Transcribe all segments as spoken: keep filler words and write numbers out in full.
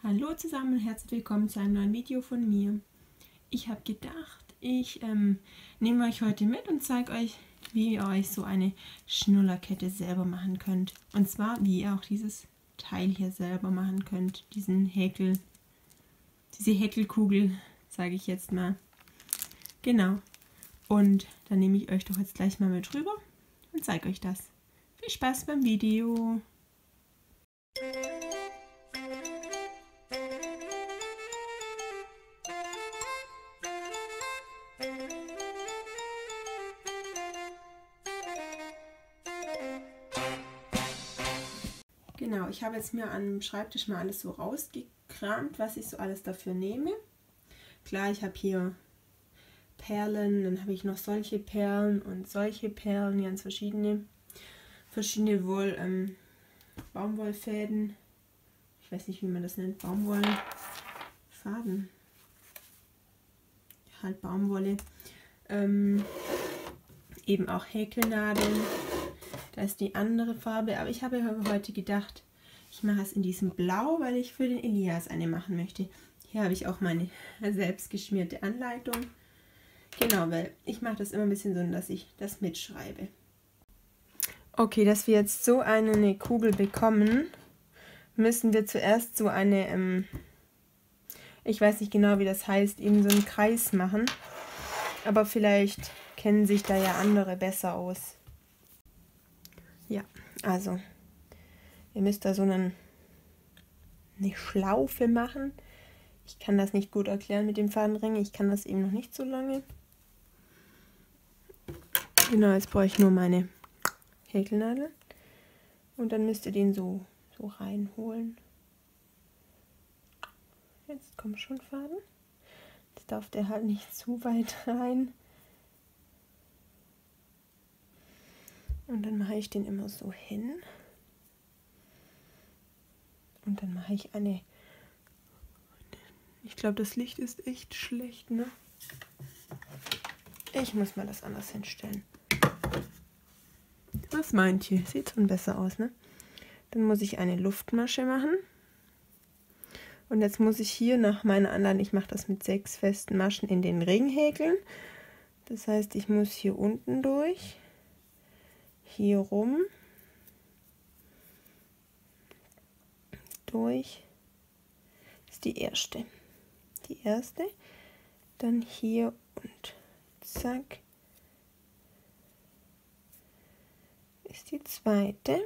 Hallo zusammen und herzlich willkommen zu einem neuen Video von mir. Ich habe gedacht, ich ähm, nehme euch heute mit und zeige euch, wie ihr euch so eine Schnullerkette selber machen könnt. Und zwar, wie ihr auch dieses Teil hier selber machen könnt, diesen Häkel, diese Häkelkugel, sage ich jetzt mal. Genau. Und dann nehme ich euch doch jetzt gleich mal mit rüber und zeige euch das. Viel Spaß beim Video! Genau, ich habe jetzt mir am Schreibtisch mal alles so rausgekramt, was ich so alles dafür nehme. Klar, ich habe hier Perlen, dann habe ich noch solche Perlen und solche Perlen, ganz verschiedene, verschiedene Woll, ähm, Baumwollfäden. Ich weiß nicht, wie man das nennt, Baumwollfaden. Halt Baumwolle. Ähm, eben auch Häkelnadeln. Da ist die andere Farbe, aber ich habe heute gedacht, ich mache es in diesem Blau, weil ich für den Elias eine machen möchte. Hier habe ich auch meine selbst geschmierte Anleitung. Genau, weil ich mache das immer ein bisschen so, dass ich das mitschreibe. Okay, dass wir jetzt so eine Kugel bekommen, müssen wir zuerst so eine, ähm, ich weiß nicht genau, wie das heißt, eben so einen Kreis machen. Aber vielleicht kennen sich da ja andere besser aus. Ja, also, ihr müsst da so einen, eine Schlaufe machen. Ich kann das nicht gut erklären mit dem Fadenring, ich kann das eben noch nicht so lange. Genau, jetzt brauche ich nur meine Häkelnadel. Und dann müsst ihr den so, so reinholen. Jetzt kommt schon Faden. Jetzt darf der halt nicht zu weit rein. Und dann mache ich den immer so hin. Und dann mache ich eine... Ich glaube, das Licht ist echt schlecht, ne? Ich muss mal das anders hinstellen. Was meint ihr? Sieht schon besser aus, ne? Dann muss ich eine Luftmasche machen. Und jetzt muss ich hier nach meiner Anleitung, ich mache das mit sechs festen Maschen, in den Ring häkeln. Das heißt, ich muss hier unten durch, hier rum, durch, das ist die erste. Die erste, dann hier und zack, ist die zweite.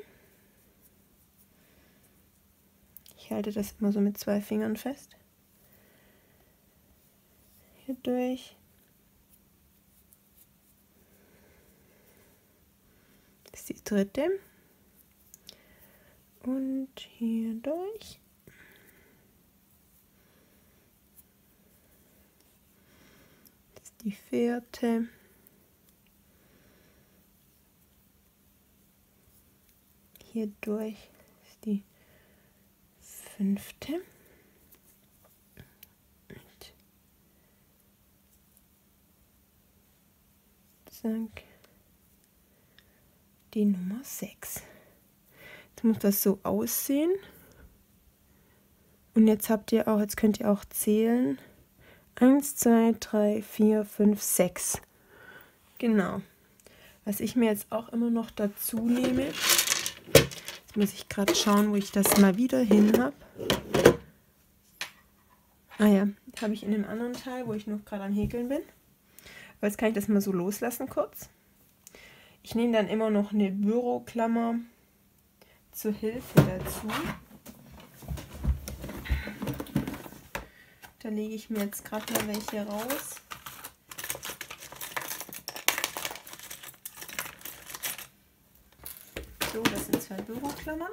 Ich halte das immer so mit zwei Fingern fest. Hier durch. Das ist die dritte. Und hier durch. Das ist die vierte. Hier durch ist die fünfte. Und zack. Die Nummer sechs. Jetzt muss das so aussehen. Und jetzt habt ihr auch, jetzt könnt ihr auch zählen. eins, zwei, drei, vier, fünf, sechs. Genau. Was ich mir jetzt auch immer noch dazu nehme. Jetzt muss ich gerade schauen, wo ich das mal wieder hin habe. Ah ja, habe ich in dem anderen Teil, wo ich noch gerade am Häkeln bin. Aber jetzt kann ich das mal so loslassen kurz. Ich nehme dann immer noch eine Büroklammer zur Hilfe dazu. Da lege ich mir jetzt gerade mal welche raus. So, das sind zwei Büroklammern.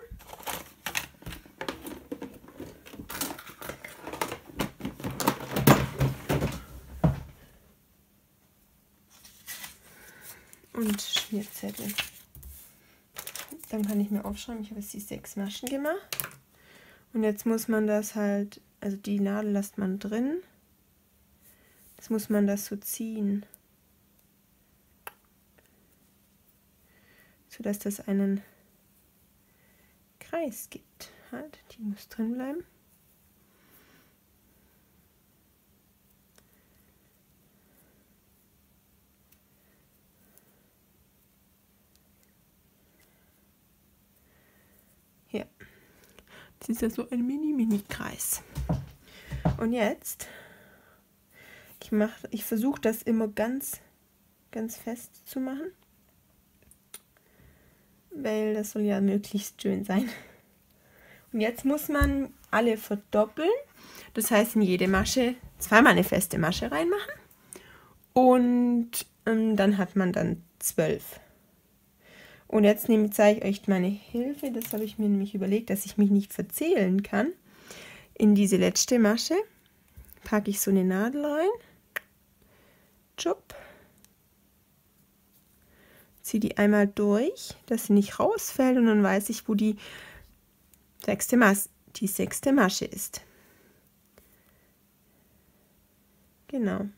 Und Schmierzettel. Dann kann ich mir aufschreiben, ich habe jetzt die sechs Maschen gemacht. Und jetzt muss man das halt, also die Nadel lässt man drin. Jetzt muss man das so ziehen. Sodass das einen Kreis gibt. Halt, die muss drin bleiben. Jetzt ist ja so ein Mini-Mini-Kreis. Und jetzt, ich mache, ich versuche das immer ganz, ganz fest zu machen, weil das soll ja möglichst schön sein. Und jetzt muss man alle verdoppeln. Das heißt, in jede Masche zweimal eine feste Masche reinmachen. Und ähm, dann hat man dann zwölf. Und jetzt nehme, zeige ich euch meine Hilfe. Das habe ich mir nämlich überlegt, dass ich mich nicht verzählen kann. In diese letzte Masche packe ich so eine Nadel rein. Tschupp. Ziehe die einmal durch, dass sie nicht rausfällt. Und dann weiß ich, wo die sechste, Mas die sechste Masche ist. Genau.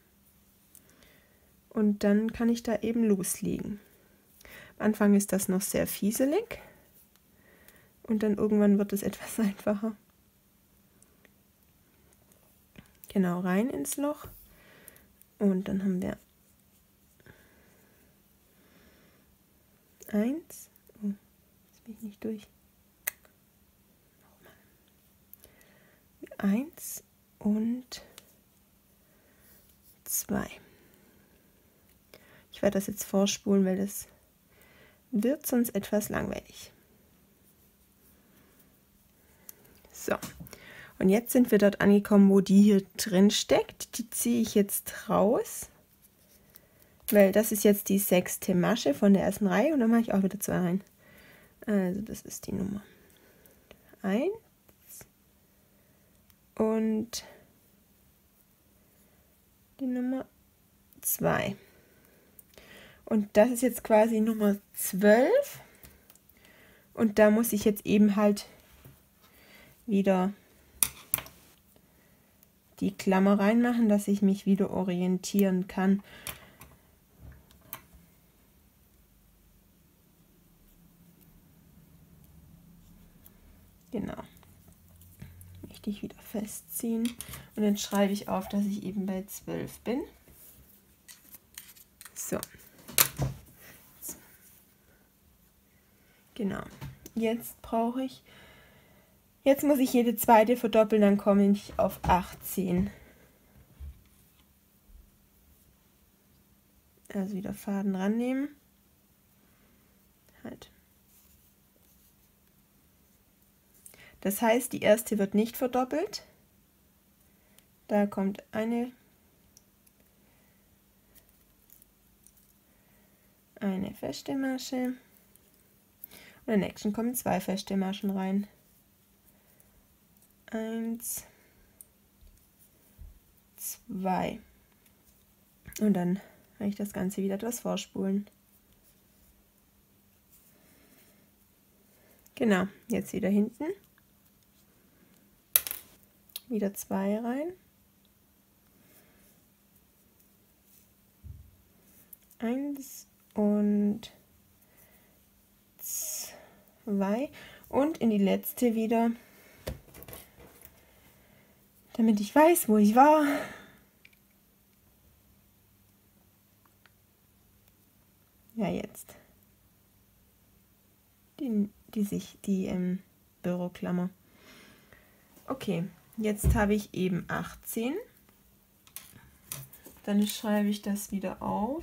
Und dann kann ich da eben loslegen. Am Anfang ist das noch sehr fieselig und dann irgendwann wird es etwas einfacher. Genau, rein ins Loch und dann haben wir eins, oh, jetzt bin ich nicht durch, nochmal, eins und zwei. Ich werde das jetzt vorspulen, weil das wird sonst etwas langweilig. So, und jetzt sind wir dort angekommen, wo die hier drin steckt. Die ziehe ich jetzt raus, weil das ist jetzt die sechste Masche von der ersten Reihe und dann mache ich auch wieder zwei rein. Also das ist die Nummer eins und die Nummer zwei. Und das ist jetzt quasi Nummer zwölf. Und da muss ich jetzt eben halt wieder die Klammer reinmachen, dass ich mich wieder orientieren kann. Genau. Richtig wieder festziehen. Und dann schreibe ich auf, dass ich eben bei zwölf bin. So. Genau. Jetzt brauche ich, jetzt muss ich jede zweite verdoppeln, dann komme ich auf achtzehn. Also wieder Faden rannehmen. Halt. Das heißt, die erste wird nicht verdoppelt. Da kommt eine, eine feste Masche. Und in der nächsten kommen zwei feste Maschen rein. Eins, zwei. Und dann kann ich das Ganze wieder etwas vorspulen. Genau, jetzt wieder hinten. Wieder zwei rein. Eins und zwei. Und in die letzte wieder, damit ich weiß, wo ich war. Ja, jetzt. Die, die, sich, die ähm, Büroklammer. Okay, jetzt habe ich eben achtzehn. Dann schreibe ich das wieder auf.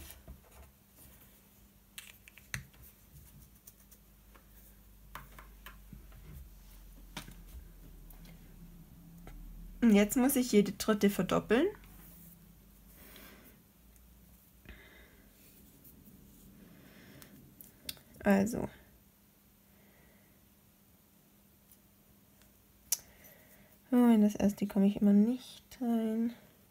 Und jetzt muss ich jede dritte verdoppeln. Also. Oh, in das erste komme ich immer nicht rein.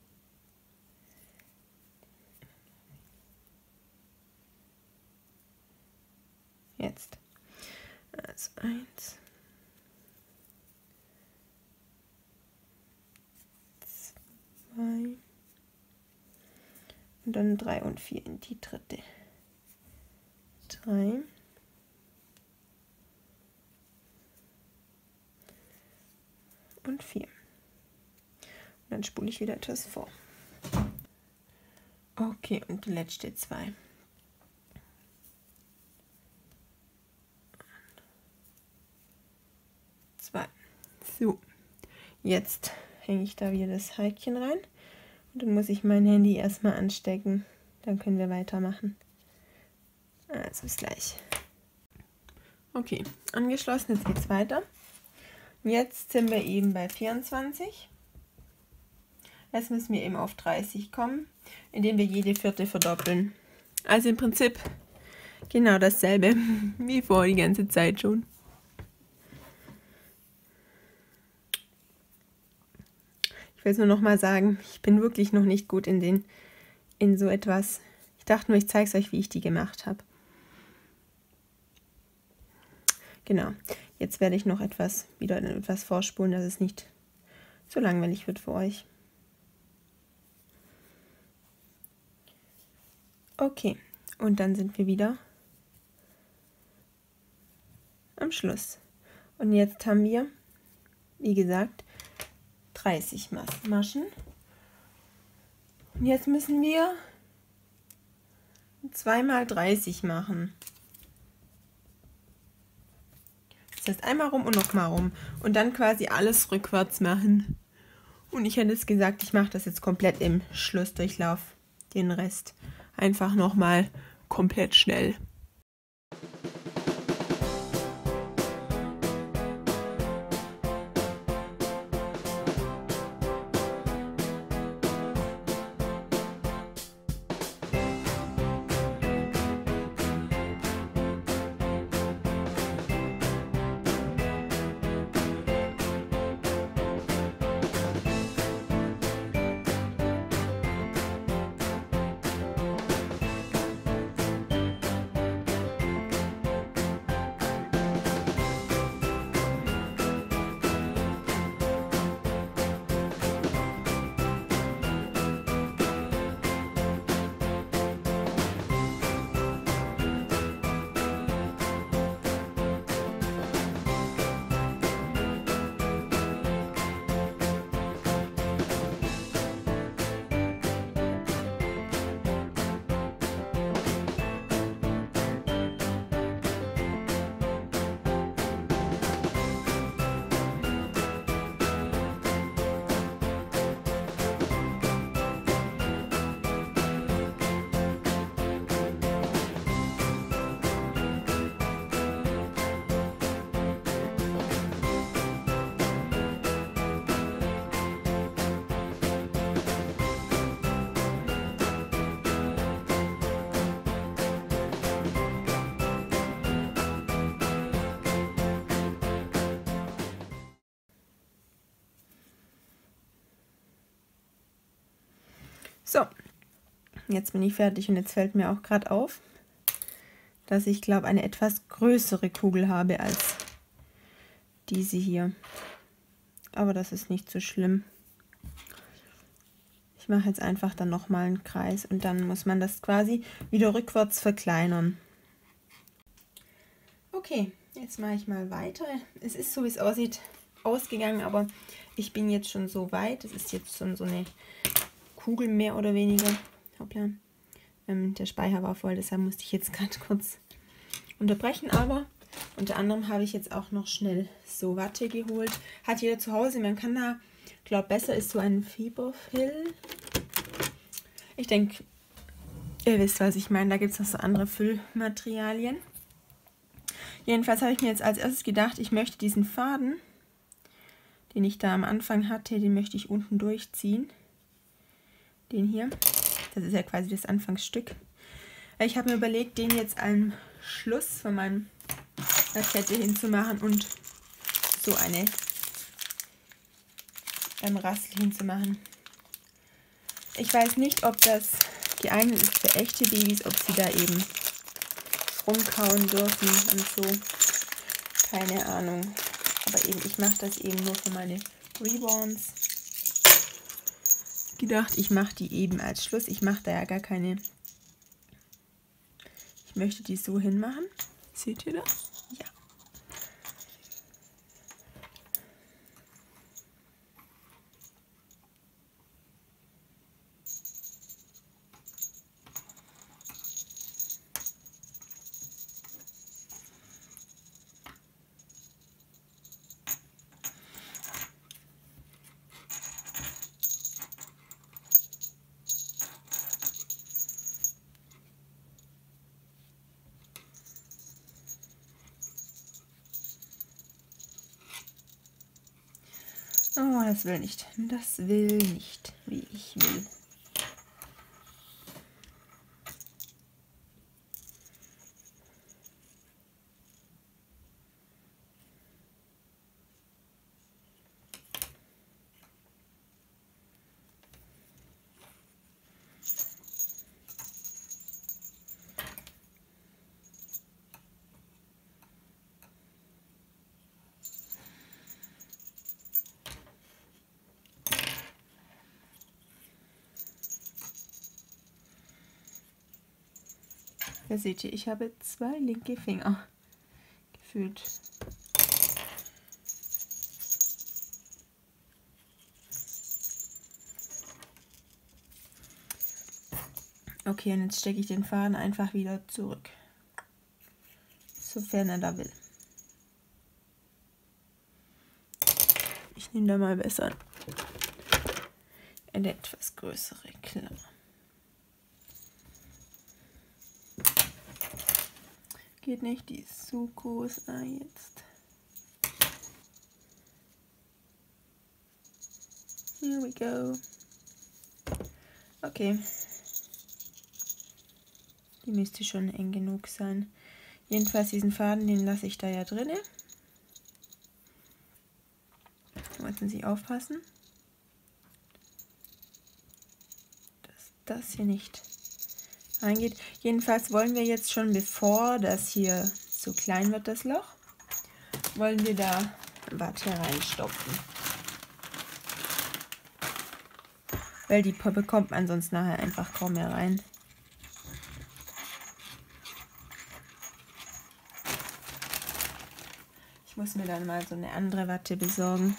Jetzt. Also eins. Zwei. Und dann drei und vier in die dritte. Drei. Und vier. Und dann spule ich wieder etwas vor. Okay, und die letzte zwei. Zwei. So, jetzt hänge ich da wieder das Häkchen rein. Und dann muss ich mein Handy erstmal anstecken. Dann können wir weitermachen. Also bis gleich. Okay, angeschlossen, jetzt geht's weiter. Jetzt sind wir eben bei vierundzwanzig. Jetzt müssen wir eben auf dreißig kommen, indem wir jede vierte verdoppeln. Also im Prinzip genau dasselbe wie vor die ganze Zeit schon. Ich will es nur noch mal sagen, ich bin wirklich noch nicht gut in, den, in so etwas. Ich dachte nur, ich zeige es euch, wie ich die gemacht habe. Genau, jetzt werde ich noch etwas, wieder etwas vorspulen, dass es nicht so langweilig wird für euch. Okay, und dann sind wir wieder am Schluss. Und jetzt haben wir, wie gesagt, dreißig Maschen. Und jetzt müssen wir zwei mal dreißig machen. Das heißt einmal rum und nochmal rum. Und dann quasi alles rückwärts machen. Und ich hätte es gesagt, ich mache das jetzt komplett im Schlussdurchlauf. Den Rest einfach nochmal komplett schnell. So, jetzt bin ich fertig und jetzt fällt mir auch gerade auf, dass ich glaube eine etwas größere Kugel habe als diese hier. Aber das ist nicht so schlimm. Ich mache jetzt einfach dann nochmal einen Kreis und dann muss man das quasi wieder rückwärts verkleinern. Okay, jetzt mache ich mal weiter. Es ist so, wie es aussieht, ausgegangen, aber ich bin jetzt schon so weit. Es ist jetzt schon so eine Kugel mehr oder weniger. Hoppla. Ähm, der Speicher war voll, deshalb musste ich jetzt gerade kurz unterbrechen. Aber unter anderem habe ich jetzt auch noch schnell so Watte geholt. Hat jeder zu Hause. Man kann da, glaube besser ist so ein Fieberfill. Ich denke, ihr wisst, was ich meine. Da gibt es noch so andere Füllmaterialien. Jedenfalls habe ich mir jetzt als erstes gedacht, ich möchte diesen Faden, den ich da am Anfang hatte, den möchte ich unten durchziehen. Den hier. Das ist ja quasi das Anfangsstück. Ich habe mir überlegt, den jetzt am Schluss von meiner Kette hinzumachen und so eine ähm, Rassel hinzumachen. Ich weiß nicht, ob das geeignet ist für echte Babys, ob sie da eben rumkauen dürfen und so. Keine Ahnung. Aber eben, ich mache das eben nur für meine Reborns. Gedacht, ich mache die eben als Schluss. Ich mache da ja gar keine. Ich möchte die so hinmachen. Seht ihr das? Ja. Oh, das will nicht. Das will nicht, wie ich will. Da seht ihr, ich habe zwei linke Finger gefühlt. Okay, und jetzt stecke ich den Faden einfach wieder zurück, sofern er da will. Ich nehme da mal besser eine etwas größere Klammer. Geht nicht, die ist so groß. Ah, jetzt. Here we go. Okay. Die müsste schon eng genug sein. Jedenfalls diesen Faden, den lasse ich da ja drinne. Da müssen Sie aufpassen, dass das hier nicht reingeht. Jedenfalls wollen wir jetzt schon, bevor das hier so klein wird, das Loch, wollen wir da Watte reinstopfen. Weil die bekommt man sonst nachher einfach kaum mehr rein. Ich muss mir dann mal so eine andere Watte besorgen.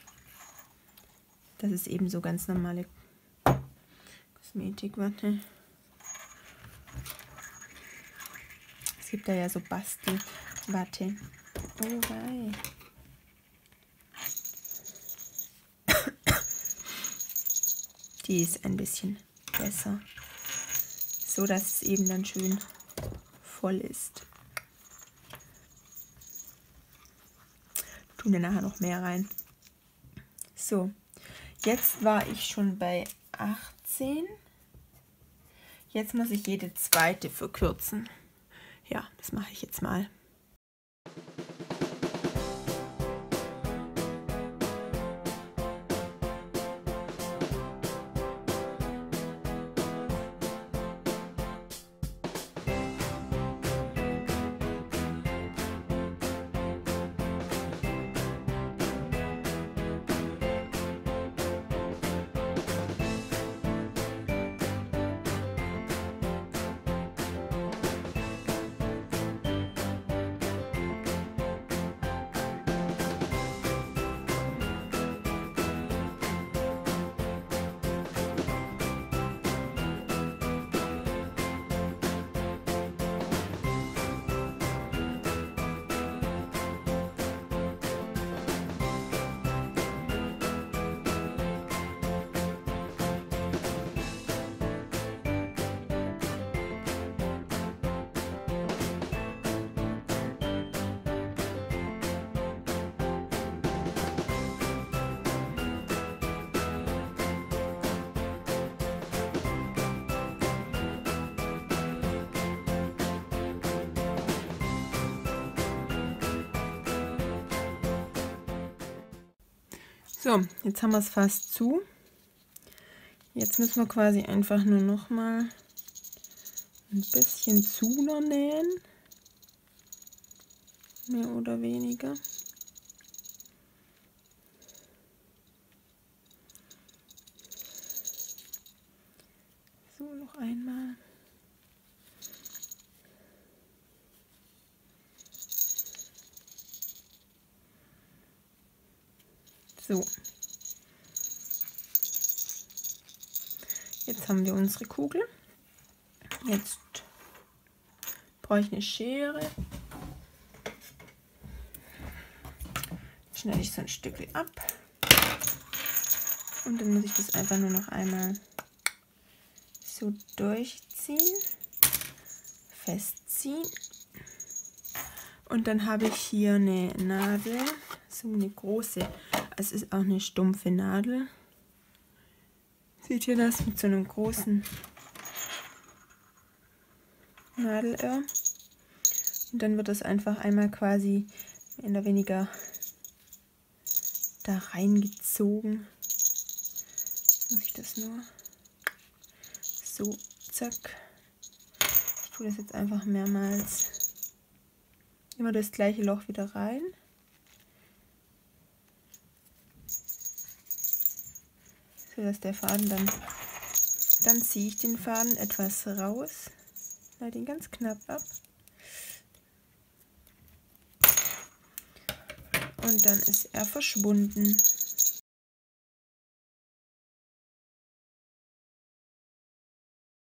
Das ist eben so ganz normale Kosmetikwatte. Es gibt da ja so Bastelwatte. Oh geil. Die ist ein bisschen besser. So dass es eben dann schön voll ist. Tun wir nachher noch mehr rein. So, jetzt war ich schon bei achtzehn. Jetzt muss ich jede zweite verkürzen. Ja, das mache ich jetzt mal. So, jetzt haben wir es fast zu. Jetzt müssen wir quasi einfach nur noch mal ein bisschen zunähen. Mehr oder weniger. So, noch einmal. So, jetzt haben wir unsere Kugel. Jetzt brauche ich eine Schere. Schneide ich so ein Stück ab. Und dann muss ich das einfach nur noch einmal so durchziehen, festziehen. Und dann habe ich hier eine Nadel, so eine große es ist auch eine stumpfe Nadel. Seht ihr das mit so einem großen Nadelöhr? Und dann wird das einfach einmal quasi mehr oder weniger da reingezogen. Muss ich das nur so, zack. Ich tue das jetzt einfach mehrmals. Immer das gleiche Loch wieder rein. So dass der Faden dann, dann ziehe ich den Faden etwas raus, schneide ihn ganz knapp ab. Und dann ist er verschwunden.